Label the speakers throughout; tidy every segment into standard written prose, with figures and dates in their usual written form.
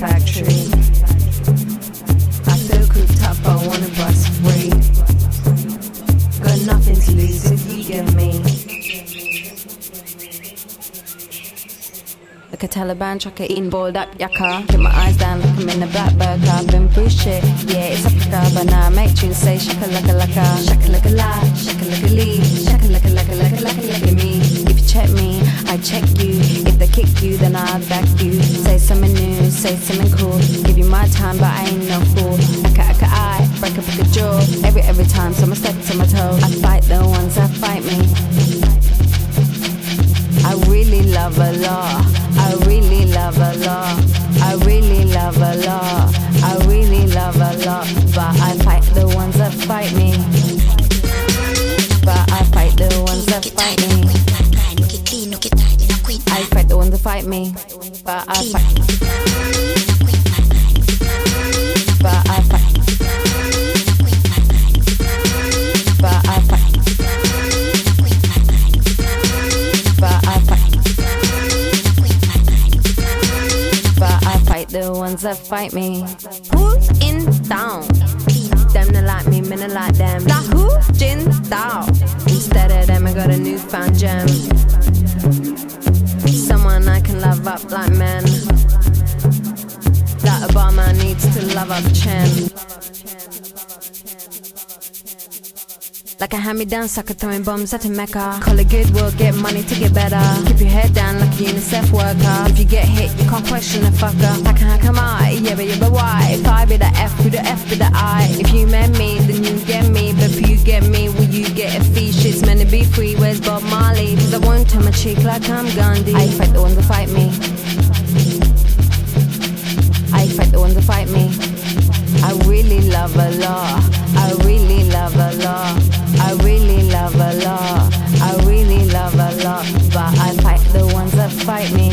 Speaker 1: factory. I feel cooped up, I wanna bust free. Got nothing to lose if you get me. Like a Taliban trucker eating boiled up yakka. Get my eyes down, look I'm in the black burger. I've been through shit, yeah, it's Africa. But now I make tunes say shaka laka laka. Shaka laka la, shaka laka lee. Shaka laka laka laka laka laka me. If you check me, I check you. If they kick you, then I'll back you. Say something new, say something cool. Give you my time, but I ain't no fool. Aka eye, break a jaw. Every time, so I'ma step to my toe. I fight the ones that fight me. I really love a law. I really love a law. I really love a law. I really love a law. But I fight the ones that fight me. But I fight the ones that fight me. I fight the ones that fight me. But I fight. But I fight. But I fight. But I fight. But I fight the ones that fight me. Who's in town? Them not like me, me not like them. Like who? Jin Dao. Instead of them I got a newfound gem. Someone I can love up like men. That Obama needs to love up Chen. Like a hand-me-down sucker throwing bombs at a Mecca. Call it good, we'll get money to get better. Keep your head down like a UNICEF worker. If you get hit, you can't question a fucker. How come I? Yeah, but why? If I be the F, who the F be the I? If you met me, then you get me. But if you get me, will you get a fee? Shit's meant to be free, where's Bob Marley? Cause I won't turn my cheek like I'm Gandhi. I fight the ones that fight me. I fight the ones that fight me. I really love a law. I really love a law. I really love a law. I really love a law. But I fight the ones that fight me.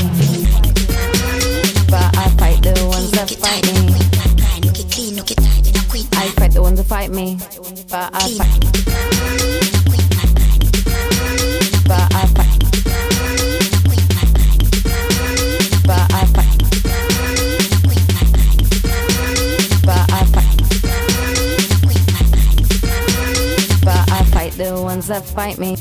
Speaker 1: But I fight the ones that fight me. I fight the ones that fight me. But I fight. But I fight. But I fight. But I fight. But I fight the ones that fight me.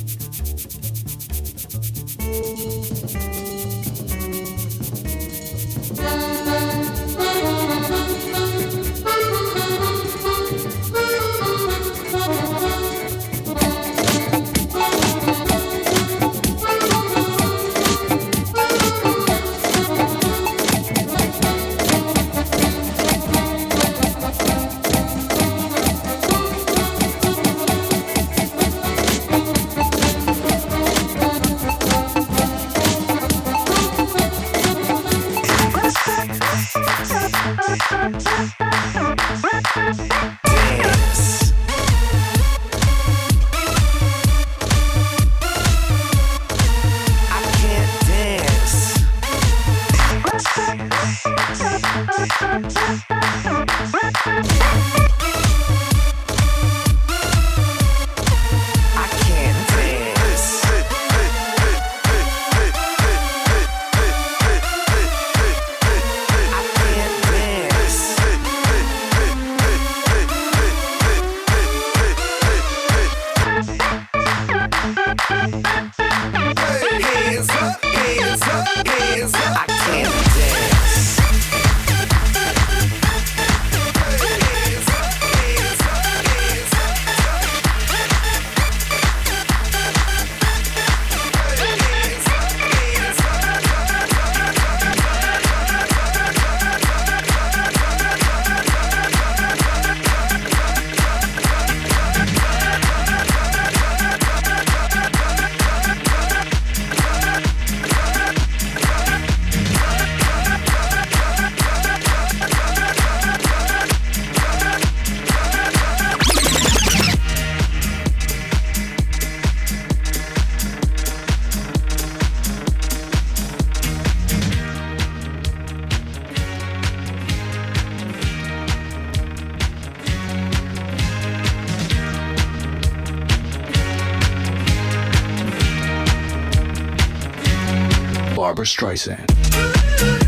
Speaker 2: Barbra Streisand.